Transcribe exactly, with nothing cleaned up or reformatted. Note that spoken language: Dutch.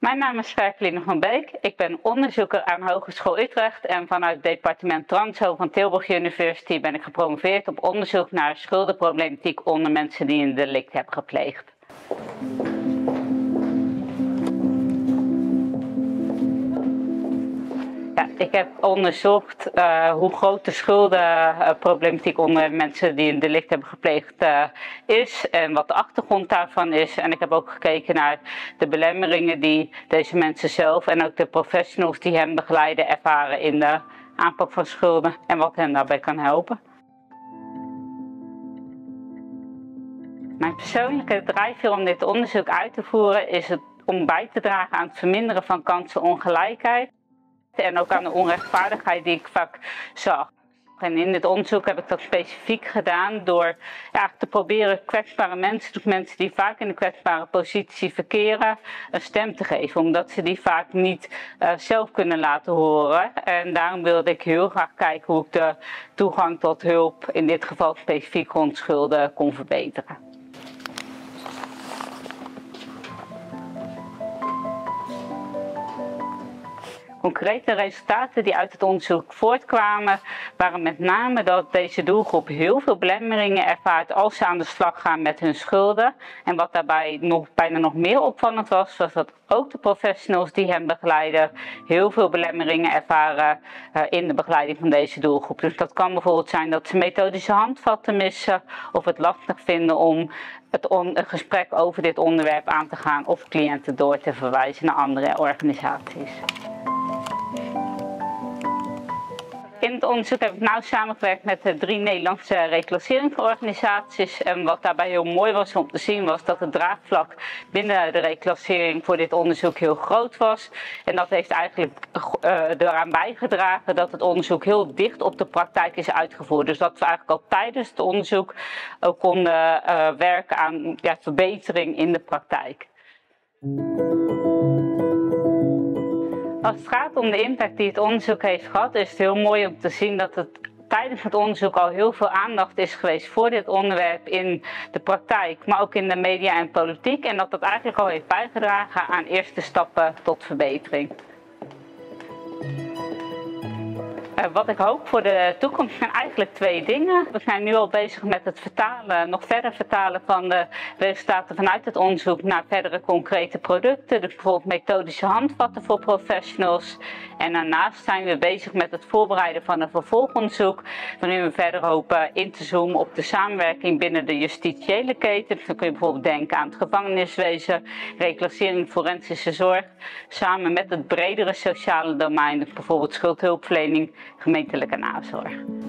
Mijn naam is Verkeline van Beek. Ik ben onderzoeker aan Hogeschool Utrecht en vanuit het departement Transo van Tilburg University ben ik gepromoveerd op onderzoek naar schuldenproblematiek onder mensen die een delict hebben gepleegd. Ja, ik heb onderzocht uh, hoe groot de schuldenproblematiek onder mensen die een delict hebben gepleegd uh, is en wat de achtergrond daarvan is. En ik heb ook gekeken naar de belemmeringen die deze mensen zelf en ook de professionals die hen begeleiden ervaren in de aanpak van schulden en wat hen daarbij kan helpen. Mijn persoonlijke drijfveer om dit onderzoek uit te voeren is het om bij te dragen aan het verminderen van kansenongelijkheid. En ook aan de onrechtvaardigheid die ik vaak zag. En in dit onderzoek heb ik dat specifiek gedaan door ja, te proberen kwetsbare mensen, dus mensen die vaak in een kwetsbare positie verkeren, een stem te geven. Omdat ze die vaak niet uh, zelf kunnen laten horen. En daarom wilde ik heel graag kijken hoe ik de toegang tot hulp, in dit geval specifiek rond schulden, kon verbeteren. Concrete resultaten die uit het onderzoek voortkwamen waren met name dat deze doelgroep heel veel belemmeringen ervaart als ze aan de slag gaan met hun schulden. En wat daarbij nog, bijna nog meer opvallend was, was dat ook de professionals die hen begeleiden heel veel belemmeringen ervaren uh, in de begeleiding van deze doelgroep. Dus dat kan bijvoorbeeld zijn dat ze methodische handvatten missen of het lastig vinden om het on, een gesprek over dit onderwerp aan te gaan of cliënten door te verwijzen naar andere organisaties. In het onderzoek heb ik nauw samengewerkt met de drie Nederlandse reclasseringsorganisaties. En wat daarbij heel mooi was om te zien was dat het draagvlak binnen de reclassering voor dit onderzoek heel groot was. En dat heeft eigenlijk uh, eraan bijgedragen dat het onderzoek heel dicht op de praktijk is uitgevoerd. Dus dat we eigenlijk al tijdens het onderzoek ook konden uh, werken aan ja, verbetering in de praktijk. Als het gaat om de impact die het onderzoek heeft gehad, is het heel mooi om te zien dat het tijdens het onderzoek al heel veel aandacht is geweest voor dit onderwerp in de praktijk, maar ook in de media en politiek. En dat dat eigenlijk al heeft bijgedragen aan eerste stappen tot verbetering. Uh, wat ik hoop voor de toekomst zijn eigenlijk twee dingen. We zijn nu al bezig met het vertalen, nog verder vertalen van de resultaten vanuit het onderzoek naar verdere concrete producten. Dus bijvoorbeeld methodische handvatten voor professionals. En daarnaast zijn we bezig met het voorbereiden van een vervolgonderzoek, waarin we verder hopen in te zoomen op de samenwerking binnen de justitiële keten. Dus dan kun je bijvoorbeeld denken aan het gevangeniswezen, reclassering, forensische zorg, samen met het bredere sociale domein, dus bijvoorbeeld schuldhulpverlening, gemeentelijke nazorg.